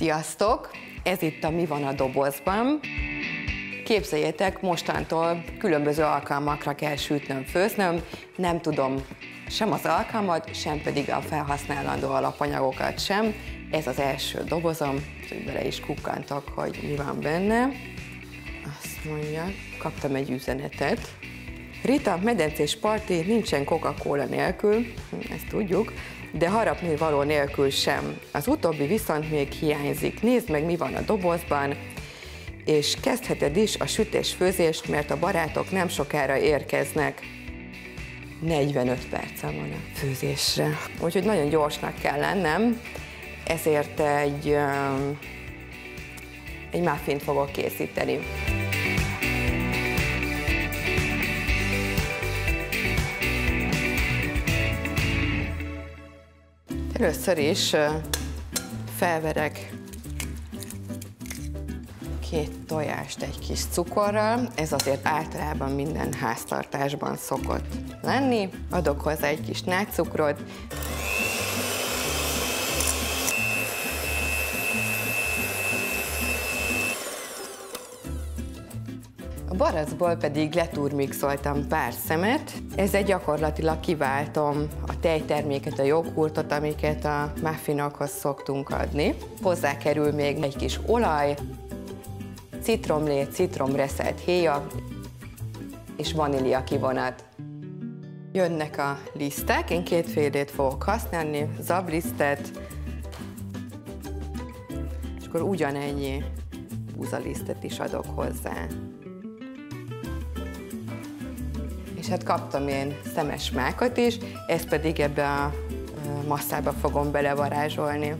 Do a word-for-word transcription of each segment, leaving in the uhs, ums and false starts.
Sziasztok! Ez itt a Mi van a dobozban. Képzeljétek, mostantól különböző alkalmakra kell sütnöm, főznöm. Nem tudom sem az alkalmat, sem pedig a felhasználandó alapanyagokat sem. Ez az első dobozom, hogy bele is kukkantok, hogy mi van benne. Azt mondja, kaptam egy üzenetet. Rita, medencés parti nincsen Coca-Cola nélkül, ezt tudjuk, de harapni való nélkül sem. Az utóbbi viszont még hiányzik. Nézd meg, mi van a dobozban, és kezdheted is a sütés-főzést, mert a barátok nem sokára érkeznek. negyvenöt percem van a főzésre. Úgyhogy nagyon gyorsnak kell lennem, ezért egy, egy muffint fogok készíteni. Először is felverek két tojást egy kis cukorral, ez azért általában minden háztartásban szokott lenni. Adok hozzá egy kis nátscukrot, a barackból pedig leturmixoltam pár szemet. Ezzel gyakorlatilag kiváltom a tejterméket, a jogurtot, amiket a muffinokhoz szoktunk adni. Hozzá kerül még egy kis olaj, citromlé, citromreszelt héja és vanília kivonat. Jönnek a lisztek, én kétfélét fogok használni, zablisztet, és akkor ugyanennyi búzalisztet is adok hozzá. És hát kaptam én szemes mákot is, ezt pedig ebbe a masszába fogom belevarázsolni.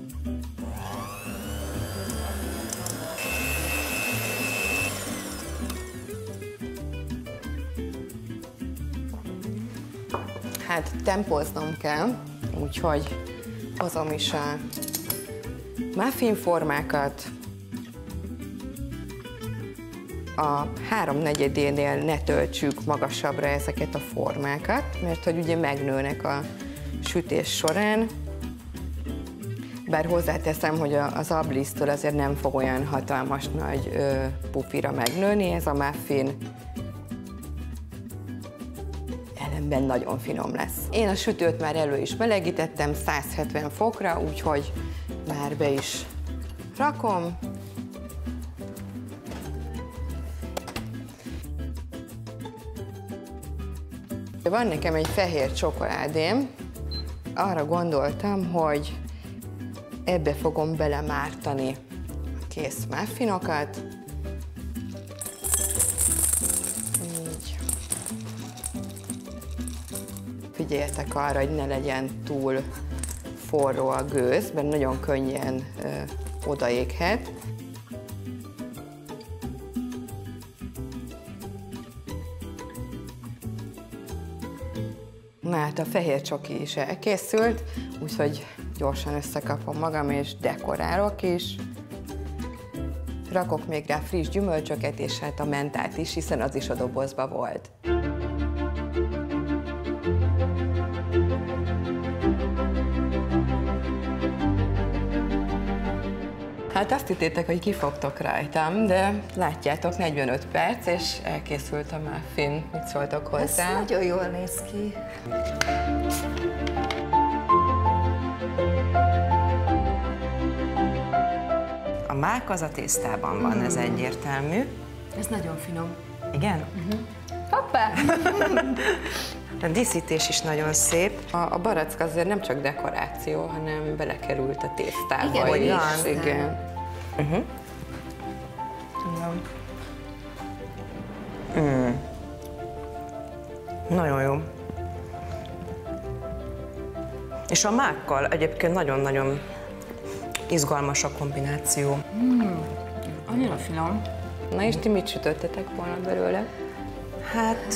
Hát tempóznom kell, úgyhogy hozom is a muffin formákat. A háromnegyedénél ne töltsük magasabbra ezeket a formákat, mert hogy ugye megnőnek a sütés során. Bár hozzáteszem, hogy az ablisztől azért nem fog olyan hatalmas nagy ö, pufira megnőni, ez a muffin ellenben nagyon finom lesz. Én a sütőt már elő is melegítettem száz hetven fokra, úgyhogy már be is rakom. Van nekem egy fehér csokoládém, arra gondoltam, hogy ebbe fogom belemártani a kész muffinokat. Így. Figyeljetek arra, hogy ne legyen túl forró a gőz, mert nagyon könnyen ö, odaéghet. Na hát a fehér csoki is elkészült, úgyhogy gyorsan összekapom magam és dekorálok is. Rakok még rá friss gyümölcsöket és hát a mentát is, hiszen az is a dobozba volt. Hát azt hittétek, hogy kifogtok rajtam, de látjátok, negyvenöt perc, és elkészült a muffin. Mit szóltok hozzá? Ez nagyon jól néz ki. A mák az a tésztában van, mm. ez egyértelmű. Ez nagyon finom. Igen? Uh-huh. Hoppá! A díszítés is nagyon szép. A, a barack azért nem csak dekoráció, hanem belekerült a tésztába. Igen, is. Igen. Uh-huh. Mm. Nagyon jó. És a mákkal egyébként nagyon-nagyon izgalmas a kombináció. Mm. Annyira finom. Na és ti mit sütöttetek volna belőle? Hát...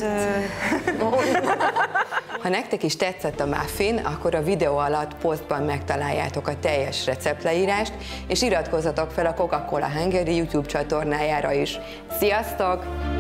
Ha nektek is tetszett a muffin, akkor a videó alatt posztban megtaláljátok a teljes receptleírást, és iratkozzatok fel a Coca-Cola Hungary YouTube csatornájára is. Sziasztok!